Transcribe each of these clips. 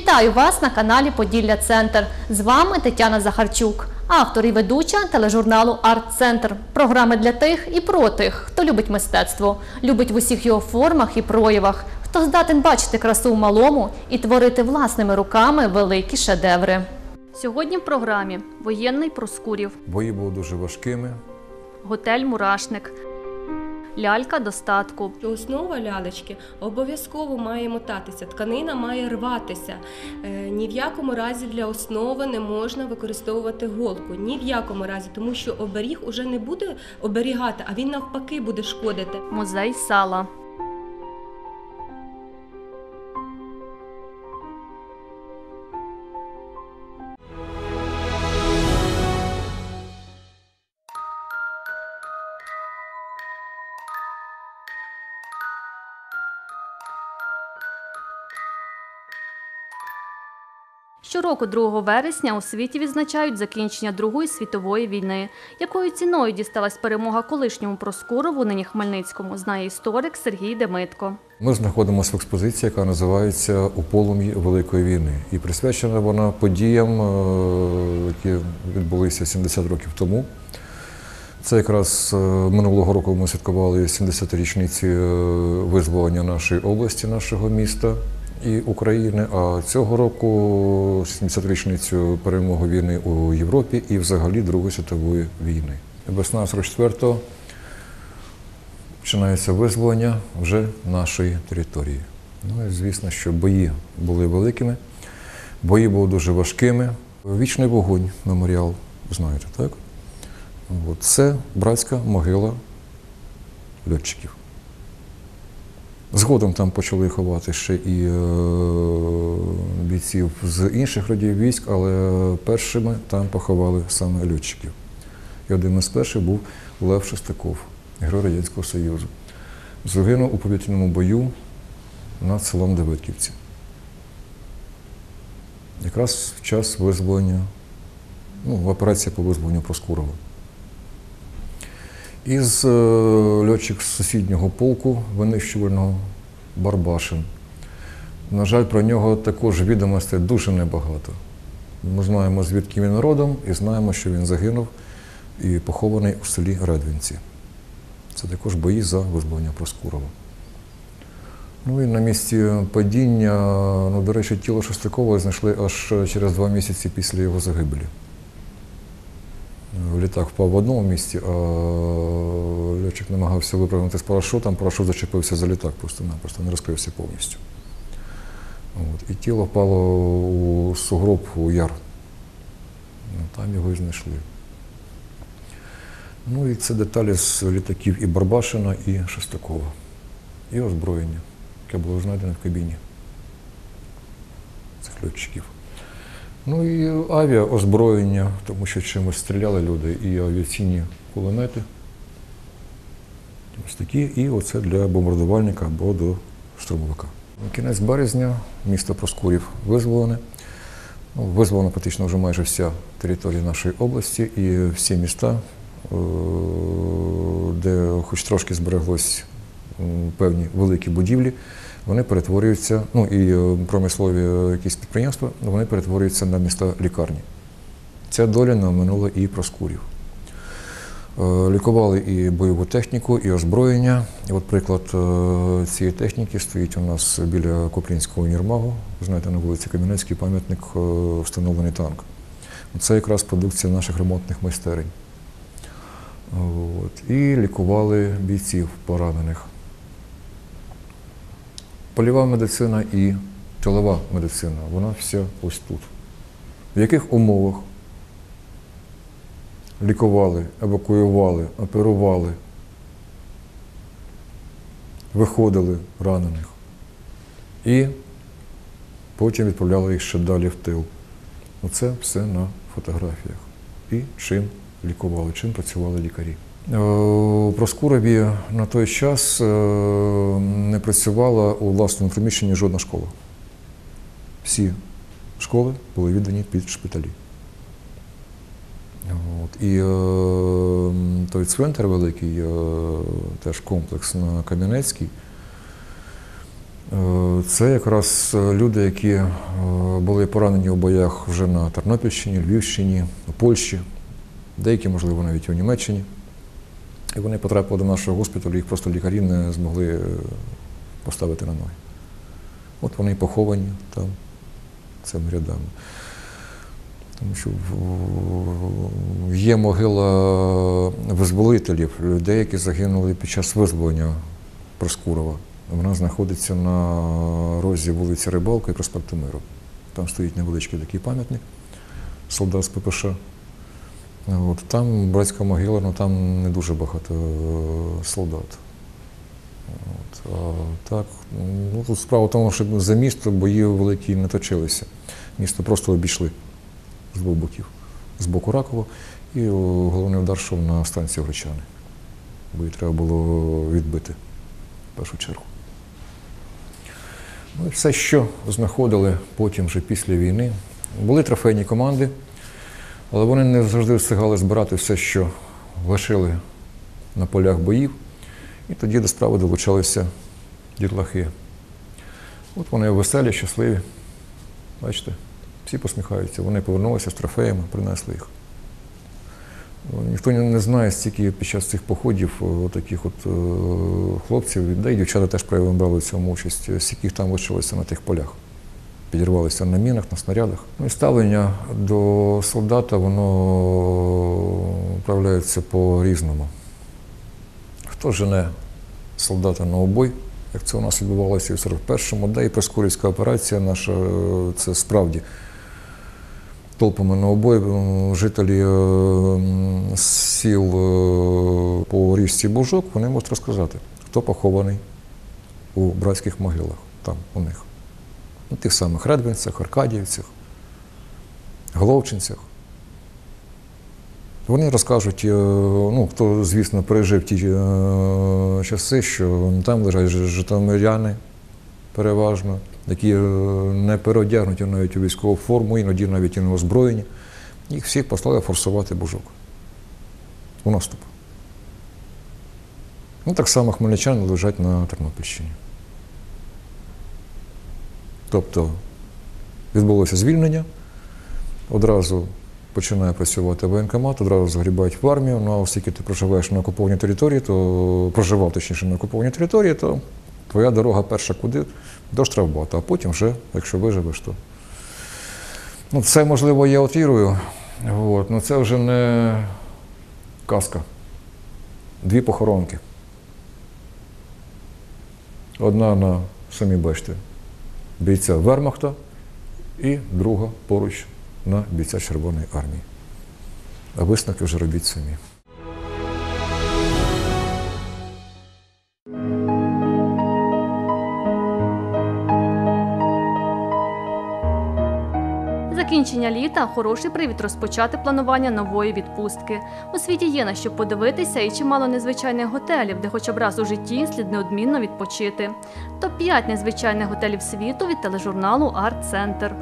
Вітаю вас на каналі Поділля Центр. З вами Тетяна Захарчук, автор і ведуча тележурналу «Арт-центр». Програми для тих і про тих, хто любить мистецтво, любить в усіх його формах і проявах, хто здатен бачити красу в малому і творити власними руками великі шедеври. Сьогодні в програмі воєнний Проскурів, бої були дуже важкими, готель «Мурашник», лялька достатку. Основа лялечки обов'язково має мотатися, тканина має рватися. Ні в якому разі для основи не можна використовувати голку. Ні в якому разі, тому що оберіг уже не буде оберігати, а він навпаки буде шкодити. Музей сала. Щороку 2 вересня у світі відзначають закінчення Другої світової війни. Якою ціною дісталась перемога колишньому Проскурову, нині Хмельницькому, знає історик Сергій Демитко. Ми знаходимося в експозиції, яка називається «У полум'ї Великої війни». І присвячена вона подіям, які відбулися 70 років тому. Це якраз минулого року ми святкували 70-річниці визволення нашої області, нашого міста і України, а цього року 70-річницю перемоги війни у Європі і взагалі Другої світової війни. Весна 44-го починається визволення вже нашої території. Ну і звісно, що бої були великими, бої були дуже важкими. Вічний вогонь, меморіал, знаєте, так? Це братська могила льотчиків. Згодом там почали ховати ще і бійців з інших родів військ, але першими там поховали саме льотчиків. І один із перших був Лев Шестаков, герой Радянського Союзу. Загинув у повітряному бою над селом Давидківці. Якраз в час визволення, операція по визволенню Проскурова. Із льотчик з сусіднього полку винищувального Барбашин. На жаль, про нього також відомостей дуже небагато. Ми знаємо, звідки він родом, і знаємо, що він загинув і похований у селі Редвинці. Це також бої за визволення Проскурова. Ну і на місці падіння, до речі, тіло Шестакова знайшли аж через 2 місяці після його загибелі. Літак впав в одному місці, а льотчик намагався випрыгнути з парашутом, парашут зачепився за літак, просто не розкрився повністю. І тіло впало у сугроб, у яр. Там його і знайшли. Ну і це деталі з літаків і Барбашина, і Шестакова. І озброєння, яке було знайдено в кабіні цих льотчиків. Ну і авіаозброєння, тому що чимось стріляли люди, і авіаційні кулемети. Ось такі, і оце для бомбардувальника або до штурмовика. Кінець березня, місто Проскурів визволене. Визволена практично вже майже вся територія нашої області і всі міста, де хоч трошки збереглось певні великі будівлі, вони перетворюються, і промислові якісь підприємства, вони перетворюються на міста-лікарні. Ця доля нам минула і Проскурів. Лікували і бойову техніку, і озброєння. І от приклад цієї техніки стоїть у нас біля Коплінського універмагу. Знаєте, на вулиці Кам'янецькій пам'ятник встановлений танк. Це якраз продукція наших ремонтних майстерень. І лікували бійців поранених. Польова медицина і тилова медицина, вона вся ось тут. В яких умовах лікували, евакуювали, оперували, виходили ранених і потім відправляли їх ще далі в тил. Оце все на фотографіях. І чим лікували, чим працювали лікарі. У Проскурові на той час не працювала у власному приміщенні жодна школа. Всі школи були віддані під шпиталі. І той цвинтар великий, теж комплекс на Кам'янецькій, Це якраз люди, які були поранені у боях вже на Тернопільщині, Львівщині, у Польщі, деякі, можливо, навіть у Німеччині. І вони потрапили до нашого госпіталю, їх просто лікарі не змогли поставити на ноги. От вони поховані там цими рядами. Тому що є могила визволителів, людей, які загинули під час визволення Проскурова. Вона знаходиться на розі вулиці Рибалка і проспекту Миру. Там стоїть невеличкий такий пам'ятник, солдат з ППШ. От, там братська могила, але там не дуже багато солдат. От, а так, тут справа в тому, що за місто бої великі не точилися. Місто просто обійшли з двох боків. З боку Ракова і головний удар йшов на станцію Гречани. Бо її треба було відбити в першу чергу. Ну, і все, що знаходили потім вже після війни. Були трофейні команди, але вони не завжди встигали збирати все, що лишили на полях боїв. І тоді до справи долучалися дітлахи. От вони веселі, щасливі. Бачите, всі посміхаються. Вони повернулися з трофеями, принесли їх. Ніхто не знає, стільки під час цих походів таких хлопців, де й дівчата теж брали в цьому участь, стільки там лишилося на тих полях. Підірвалися на мінах, на снарядах. Ну і ставлення до солдата, воно проявляється по-різному. Хто жене солдата на обой, як це у нас відбувалося і в 41-му, де і Проскурівська операція наша, це справді толпами на обой жителі сіл по річці Бужок, вони можуть розказати, хто похований у братських могилах, там у них. У тих самих Редвинцях, Аркадіївцях, Головчинцях. Вони розкажуть, ну, хто, звісно, пережив ті часи, що там лежать житомиряни переважно, які не переодягнуті навіть у військову форму, іноді навіть і не озброєні. Їх всіх послали форсувати Бужок у наступ. Ну, так само хмельничани лежать на Тернопільщині. Тобто відбулося звільнення, одразу починає працювати воєнкомат, одразу загрібають в армію, ну а оскільки ти проживаєш на окупованій території, проживав точніше на окупованій території, то твоя дорога перша куди? До штрафбата, а потім вже, якщо виживеш, то… Ну, це, можливо, я утрірую, але це вже не казка. 2 похоронки. Одна на, самі бачите, бійця Вермахта і друга поруч на бійця Червоної армії. А висновки вже робіть самі. Закінчення літа – хороший привід розпочати планування нової відпустки. У світі є на що подивитися і чимало незвичайних готелів, де хоча б раз у житті слід неодмінно відпочити. Топ-5 незвичайних готелів світу від тележурналу «Арт-центр».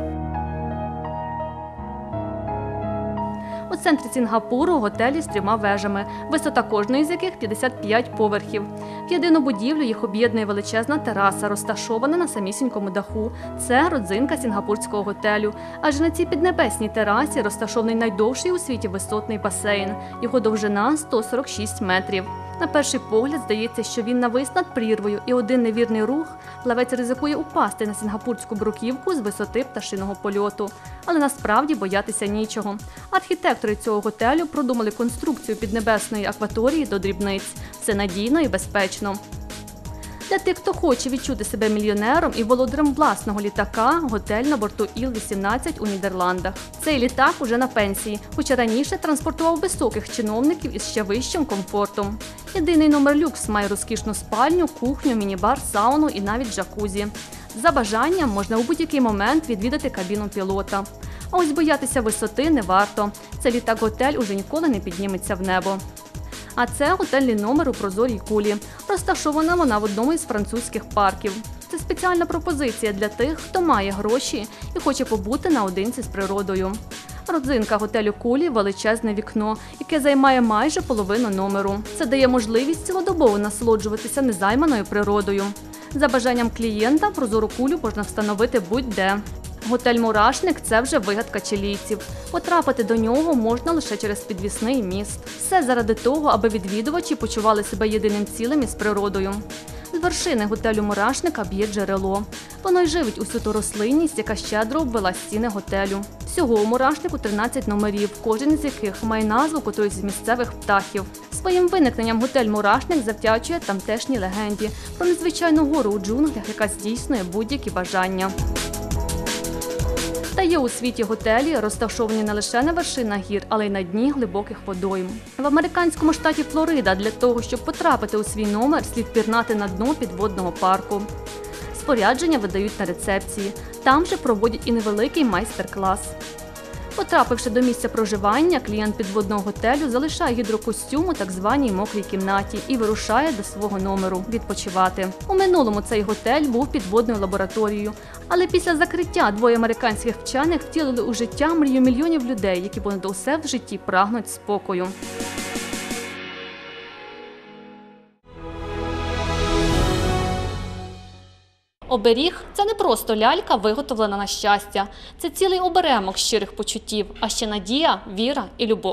У центрі Сінгапуру готелі з 3 вежами, висота кожної з яких 55 поверхів. В єдину будівлю їх об'єднує величезна тераса, розташована на самісінькому даху. Це родзинка сінгапурського готелю. Адже на цій піднебесній терасі розташований найдовший у світі висотний басейн. Його довжина – 146 метрів. На перший погляд здається, що він навис над прірвою, і один невірний рух плавець ризикує упасти на сінгапурську бруківку з висоти пташиного польоту. Але насправді боятися нічого. Архітектори цього готелю продумали конструкцію піднебесної акваторії до дрібниць. Все надійно і безпечно. Для тих, хто хоче відчути себе мільйонером і володарем власного літака, готель на борту Іл-18 у Нідерландах. Цей літак уже на пенсії, хоча раніше транспортував високих чиновників із ще вищим комфортом. Єдиний номер люкс має розкішну спальню, кухню, міні-бар, сауну і навіть джакузі. За бажанням можна у будь-який момент відвідати кабіну пілота. А ось боятися висоти не варто. Цей літак-готель уже ніколи не підніметься в небо. А це готельний номер у прозорій кулі. Розташована вона в одному із французьких парків. Це спеціальна пропозиція для тих, хто має гроші і хоче побути наодинці з природою. Родзинка готелю Кулі – величезне вікно, яке займає майже половину номеру. Це дає можливість цілодобово насолоджуватися незайманою природою. За бажанням клієнта прозору кулю можна встановити будь-де. Готель «Мурашник» – це вже вигадка чилійців. Потрапити до нього можна лише через підвісний міст. Все заради того, аби відвідувачі почували себе єдиним цілим із природою. З вершини готелю «Мурашника» б'є джерело. Воно й живить усю ту рослинність, яка щедро обвела стіни готелю. Всього у «Мурашнику» 13 номерів, кожен з яких має назву котроїсь з місцевих птахів. Своїм виникненням готель «Мурашник» завдячує тамтешній легенді про незвичайну гору у джунглях, яка здійснює будь-які бажання. Та є у світі готелі, розташовані не лише на вершинах гір, але й на дні глибоких водойм. В американському штаті Флорида для того, щоб потрапити у свій номер, слід пірнати на дно підводного парку. Спорядження видають на рецепції. Там же проводять і невеликий майстер-клас. Потрапивши до місця проживання, клієнт підводного готелю залишає гідрокостюм у так званій мокрій кімнаті і вирушає до свого номеру відпочивати. У минулому цей готель був підводною лабораторією, але після закриття двоє американських вчених втілили у життя мрію мільйонів людей, які понад усе в житті прагнуть спокою. Оберіг – це не просто лялька, виготовлена на щастя. Це цілий оберемок щирих почуттів, а ще надія, віра і любов.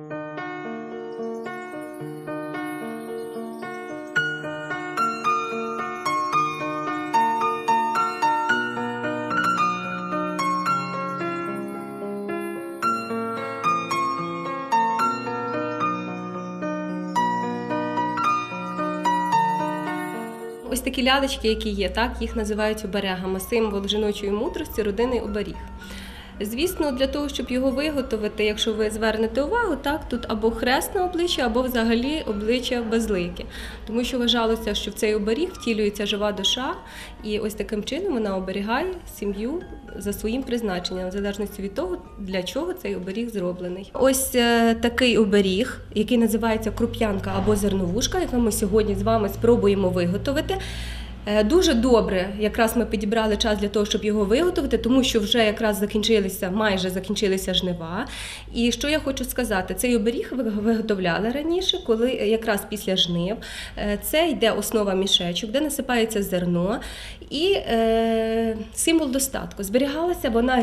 Ось такі лялечки, які є, так, їх називають оберегами, символ жіночої мудрості, родинний оберіг. Звісно, для того, щоб його виготовити, якщо ви звернете увагу, так, тут або хресне обличчя, або взагалі обличчя безлике. Тому що вважалося, що в цей оберіг втілюється жива душа, і ось таким чином вона оберігає сім'ю за своїм призначенням, в залежності від того, для чого цей оберіг зроблений. Ось такий оберіг, який називається круп'янка або зерновушка, яку ми сьогодні з вами спробуємо виготовити. Дуже добре, якраз ми підібрали час для того, щоб його виготовити, тому що вже якраз майже закінчилися жнива. І що я хочу сказати, цей оберіг виготовляли раніше, коли якраз після жнив. Це йде основа мішечок, де насипається зерно і символ достатку. Зберігалася вона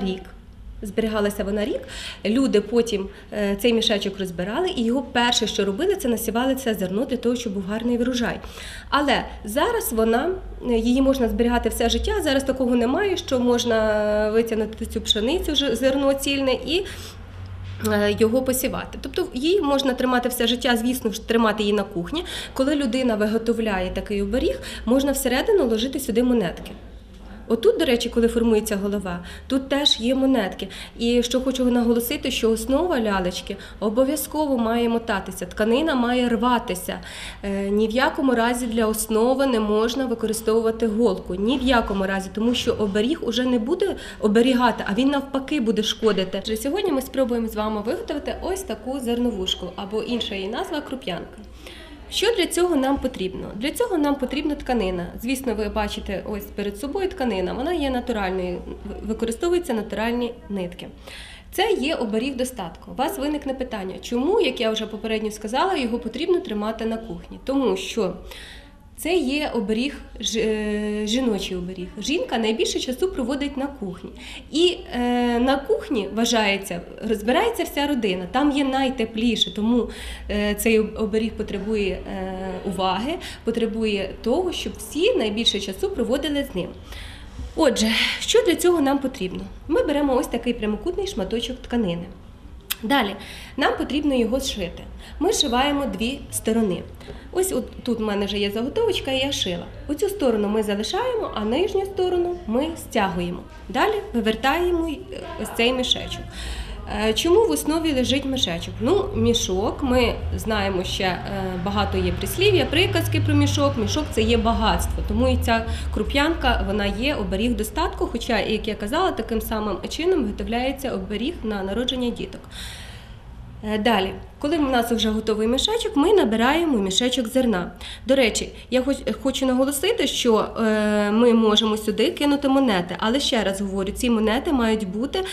рік. Люди потім цей мішечок розбирали і його перше, що робили, це насівали це зерно для того, щоб був гарний врожай. Але зараз її можна зберігати все життя, зараз такого немає, що можна витягнути цю пшеницю, зерно цільне і його посівати. Тобто її можна тримати все життя, звісно ж, тримати її на кухні. Коли людина виготовляє такий оберіг, можна всередину ложити сюди монетки. Отут, до речі, коли формується голова, тут теж є монетки. І що хочу наголосити, що основа лялечки обов'язково має мотатися, тканина має рватися. Ні в якому разі для основи не можна використовувати голку, ні в якому разі, тому що оберіг уже не буде оберігати, а він навпаки буде шкодити. Сьогодні ми спробуємо з вами виготовити ось таку зерновушку, або інша її назва – круп'янка. Що для цього нам потрібно? Для цього нам потрібна тканина. Звісно, ви бачите ось перед собою тканина, вона є натуральною, використовуються натуральні нитки. Це є оберіг достатку. У вас виникне питання, чому, як я вже попередньо сказала, його потрібно тримати на кухні? Тому що це є оберіг, жіночий оберіг. Жінка найбільше часу проводить на кухні. І на кухні, вважається, розбирається вся родина. Там є найтепліше, тому цей оберіг потребує уваги, потребує того, щоб всі найбільше часу проводили з ним. Отже, що для цього нам потрібно? Ми беремо ось такий прямокутний шматочок тканини. Далі, нам потрібно його зшити. Ми шиваємо дві сторони. Ось тут в мене вже є заготовочка, і я шила. Оцю сторону ми залишаємо, а нижню сторону ми стягуємо. Далі вивертаємо ось цей мішечок. Чому в основі лежить мішечок? Ну, мішок, ми знаємо, ще багато є прислів'я, приказки про мішок. Мішок – це є багатство, тому і ця круп'янка, вона є оберіг достатку, хоча, як я казала, таким самим чином виготовляється оберіг на народження діток. Далі, коли в нас вже готовий мішечок, ми набираємо мішечок зерна. До речі, я хочу наголосити, що ми можемо сюди кинути монети, але ще раз говорю, ці монети мають бути,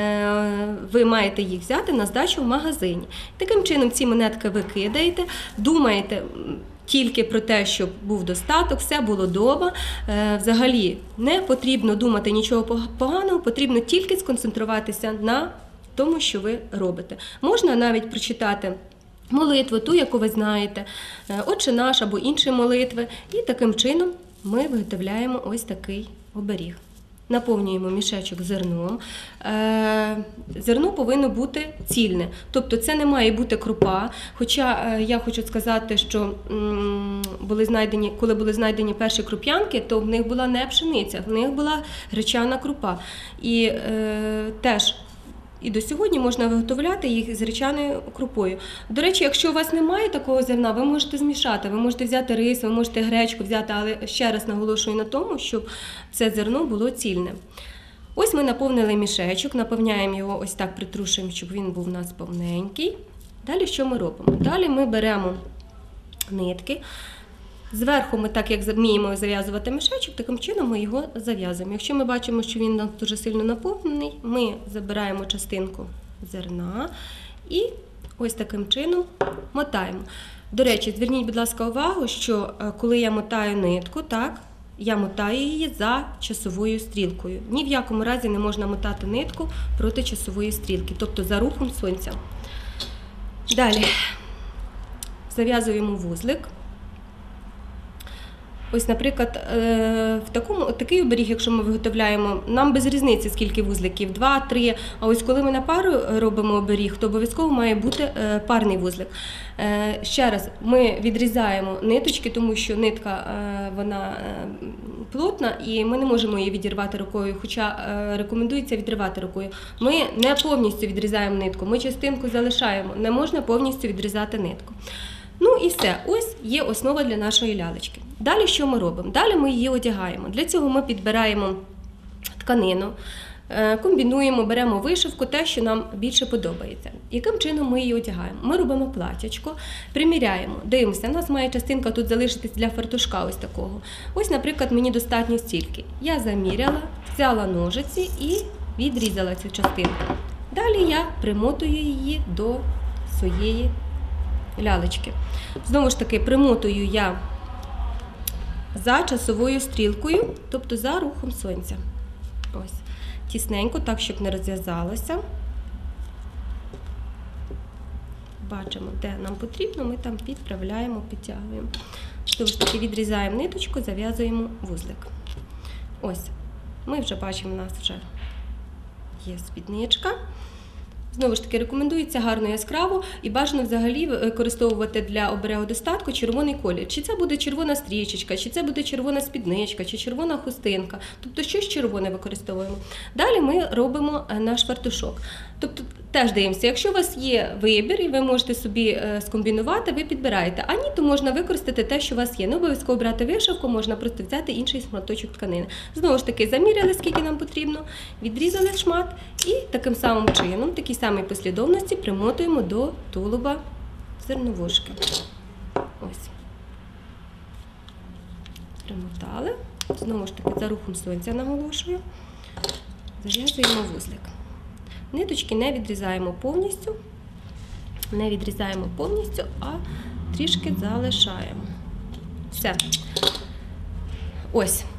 ви маєте їх взяти на здачу в магазині. Таким чином ці монетки ви кидаєте, думаєте, тільки про те, щоб був достаток, все було вдома. Взагалі не потрібно думати нічого поганого, потрібно тільки сконцентруватися на тому, що ви робите. Можна навіть прочитати молитву, ту, яку ви знаєте, Отче наш або інші молитви. І таким чином ми виготовляємо ось такий оберіг. Наповнюємо мішечок зерном. Зерно повинно бути цільне, тобто це не має бути крупа. Хоча я хочу сказати, що коли були знайдені перші круп'янки, то в них була не пшениця, в них була гречана крупа. І теж і до сьогодні можна виготовляти їх з гречаною крупою. До речі, якщо у вас немає такого зерна, ви можете змішати, ви можете взяти рис, ви можете гречку взяти, але ще раз наголошую на тому, щоб це зерно було цільне. Ось ми наповнили мішечок, наповняємо його ось так, притрушуємо, щоб він був у нас повненький. Далі що ми робимо? Далі ми беремо нитки. Зверху ми, так як вміємо зав'язувати мішечок, таким чином ми його зав'язуємо. Якщо ми бачимо, що він дуже сильно наповнений, ми забираємо частинку зерна і ось таким чином мотаємо. До речі, зверніть, будь ласка, увагу, що коли я мотаю нитку, так, я мотаю її за часовою стрілкою. Ні в якому разі не можна мотати нитку проти часової стрілки, тобто за рухом сонця. Далі зав'язуємо вузлик. Ось, наприклад, такий оберіг, якщо ми виготовляємо, нам без різниці, скільки вузликів, 2, 3. А ось коли ми на пару робимо оберіг, то обов'язково має бути парний вузлик. Ще раз, ми відрізаємо ниточки, тому що нитка вона плотна і ми не можемо її відірвати рукою, хоча рекомендується відривати рукою. Ми не повністю відрізаємо нитку, ми частинку залишаємо, не можна повністю відрізати нитку. Ну і все, ось є основа для нашої лялечки. Далі що ми робимо? Далі ми її одягаємо. Для цього ми підбираємо тканину, комбінуємо, беремо вишивку, те, що нам більше подобається. Яким чином ми її одягаємо? Ми робимо платячко, приміряємо, дивимося, у нас має частинка тут залишитись для фартушка ось такого. Ось, наприклад, мені достатньо стільки. Я заміряла, взяла ножиці і відрізала цю частинку. Далі я примотую її до своєї лялечки. Знову ж таки, примотую я за часовою стрілкою, тобто за рухом сонця. Ось. Тісненько, так, щоб не розв'язалося. Бачимо, де нам потрібно, ми там підправляємо, підтягуємо. Знову ж таки, відрізаємо ниточку, зав'язуємо вузлик. Ось. Ми вже бачимо, у нас вже є спідничка. Знову ж таки, рекомендується гарно яскраво і бажано взагалі використовувати для оберегу достатку червоний колір. Чи це буде червона стрічечка, чи це буде червона спідничка, чи червона хустинка. Тобто щось червоне використовуємо. Далі ми робимо наш фартушок. Тобто теж дивимося, якщо у вас є вибір і ви можете собі скомбінувати, ви підбираєте. А ні, то можна використати те, що у вас є. Не обов'язково брати вишивку, можна просто взяти інший шматочок тканини. Знову ж таки, заміряли, скільки нам потрібно, відрізали шмат і таким самим чином, такій самій послідовності примотуємо до тулуба зерновушки. Ось. Примотали. Знову ж таки, за рухом сонця наголошую. Зав'язуємо вузлик. Ниточки не відрізаємо повністю, а трішки залишаємо. Все. Ось.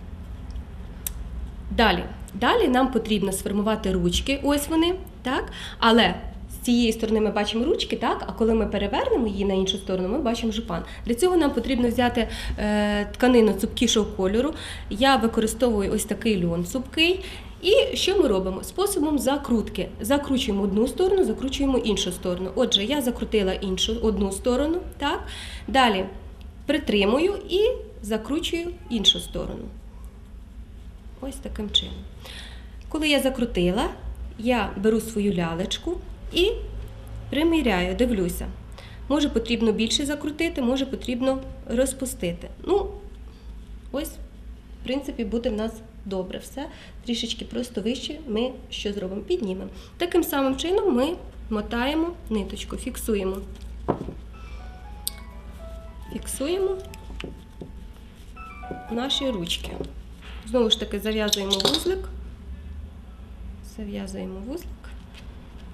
Далі нам потрібно сформувати ручки, ось вони, так? Але з цієї сторони ми бачимо ручки, так? А коли ми перевернемо її на іншу сторону, ми бачимо жупан. Для цього нам потрібно взяти тканину цупкішого кольору. Я використовую ось такий льон цупкий. І що ми робимо? Способом закрутки. Закручуємо одну сторону, закручуємо іншу сторону. Отже, я закрутила одну сторону, так? Далі притримую і закручую іншу сторону. Ось таким чином. Коли я закрутила, я беру свою лялечку і приміряю, дивлюся. Може потрібно більше закрутити, може потрібно розпустити. Ну, ось, в принципі, буде в нас добре все. Трішечки просто вище ми що зробимо? Піднімемо. Таким самим чином ми мотаємо ниточку, фіксуємо. Фіксуємо наші ручки. Знову ж таки, зав'язуємо вузлик.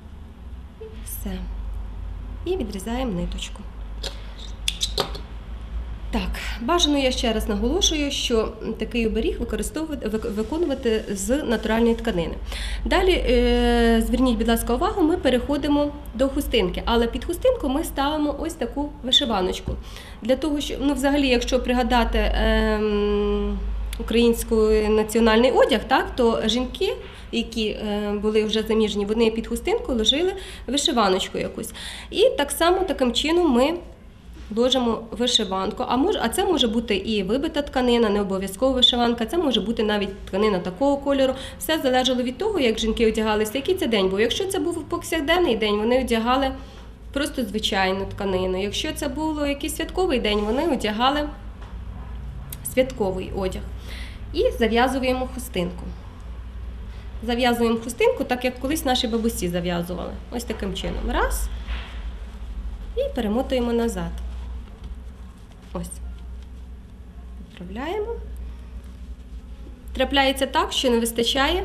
І все. І відрізаємо ниточку. Так, бажано, я ще раз наголошую, що такий оберіг виконувати з натуральної тканини. Далі, зверніть, будь ласка, увагу, ми переходимо до хустинки, але під хустинку ми ставимо ось таку вишиваночку. Для того, що, взагалі, якщо пригадати український національний одяг, так, то жінки, які були вже заміжні, вони під хустинку ложили вишиваночку якусь. І так само, таким чином ми ложимо вишиванку, а це може бути і вибита тканина, не обов'язково вишиванка, це може бути навіть тканина такого кольору. Все залежало від того, як жінки одягалися, який це день був. Якщо це був повсякденний день, вони одягали просто звичайну тканину. Якщо це був якийсь святковий день, вони одягали святковий одяг. І зав'язуємо хустинку. Зав'язуємо хустинку, так як колись наші бабусі зав'язували. Ось таким чином. Раз. І перемотуємо назад. Ось. Поправляємо. Трапляється так, що не вистачає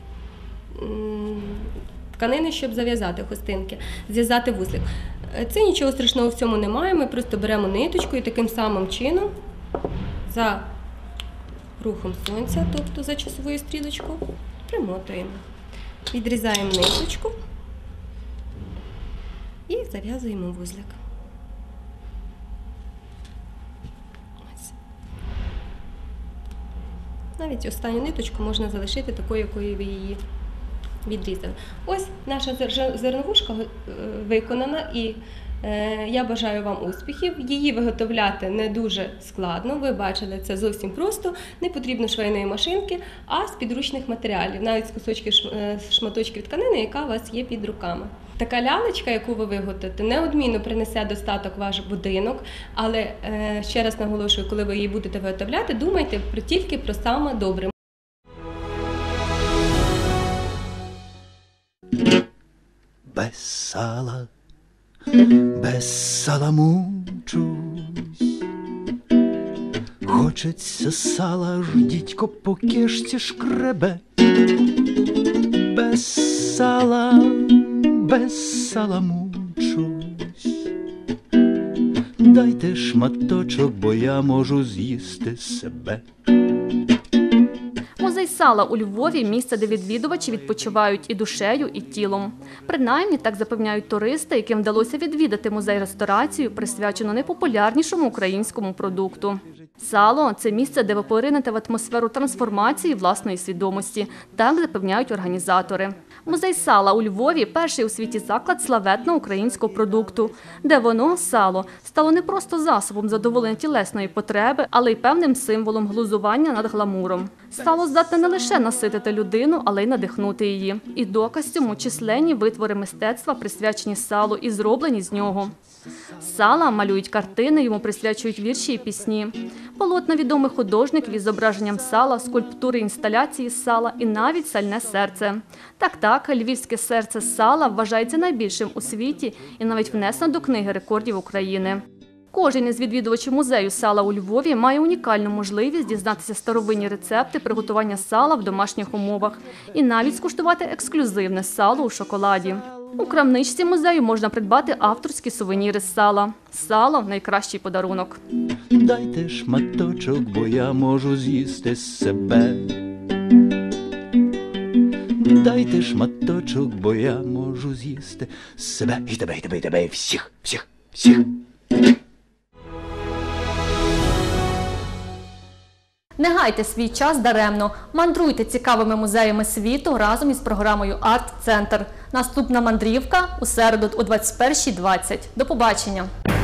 тканини, щоб зав'язати хустинки, зв'язати вузлик. Це нічого страшного в цьому немає, ми просто беремо ниточку і таким самим чином за рухом сонця, тобто за часовою стрілочкою, примотуємо. Відрізаємо ниточку і зав'язуємо вузлик. Ось. Навіть останню ниточку можна залишити такою, якою ви її відрізали. Ось наша зерновушка виконана, і я бажаю вам успіхів. Її виготовляти не дуже складно, ви бачили, це зовсім просто, не потрібно швейної машинки, а з підручних матеріалів, навіть з шматочків тканини, яка у вас є під руками. Така лялечка, яку ви виготовите, неодмінно принесе достаток в ваш будинок, але ще раз наголошую, коли ви її будете виготовляти, думайте тільки про саме добре. Без сала, без сала мучусь. Хочеться сала, ж дідько по кишці шкребе. Без сала мучусь. Дайте шматочок, бо я можу з'їсти себе. Музей сала у Львові – місце, де відвідувачі відпочивають і душею, і тілом. Принаймні, так запевняють туристи, яким вдалося відвідати музей-ресторацію, присвячену найпопулярнішому українському продукту. Сало – це місце, де ви поринете в атмосферу трансформації власної свідомості, так запевняють організатори. Музей сала у Львові – перший у світі заклад славетного українського продукту, де воно, сало, стало не просто засобом задоволення тілесної потреби, але й певним символом глузування над гламуром. Сало здатне не лише наситити людину, але й надихнути її. І доказ цьому численні витвори мистецтва, присвячені салу і зроблені з нього. З сала малюють картини, йому присвячують вірші і пісні. Полотна відомих художників із зображенням сала, скульптури, інсталяції з сала і навіть сальне серце. Так, львівське серце з сала вважається найбільшим у світі і навіть внесено до книги рекордів України. Кожен із відвідувачів музею сала у Львові має унікальну можливість дізнатися старовинні рецепти приготування сала в домашніх умовах і навіть скуштувати ексклюзивне сало у шоколаді. У крамничці музею можна придбати авторські сувеніри з сала. Сало – найкращий подарунок. Дайте шматочок, бо я можу з'їсти себе. Дайте шматочок, бо я можу з'їсти себе. І тебе, і тебе, і тебе, і всіх. Не гайте свій час даремно. Мандруйте цікавими музеями світу разом із програмою «Арт-центр». Наступна мандрівка у середу о 21:20. До побачення!